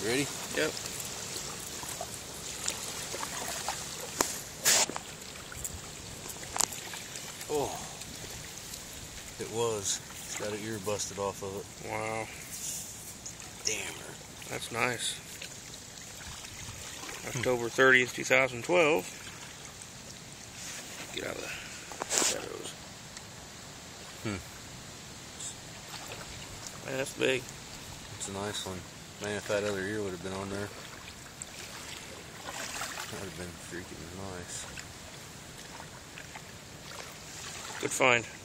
Ready? Yep. Oh, it was. It's got an ear busted off of it. Wow. Damn. That's nice. October 30th, 2012. Get out of the shadows. Man, that's big. It's a nice one. Man, if that other ear would have been on there, that would have been freaking nice. Good find.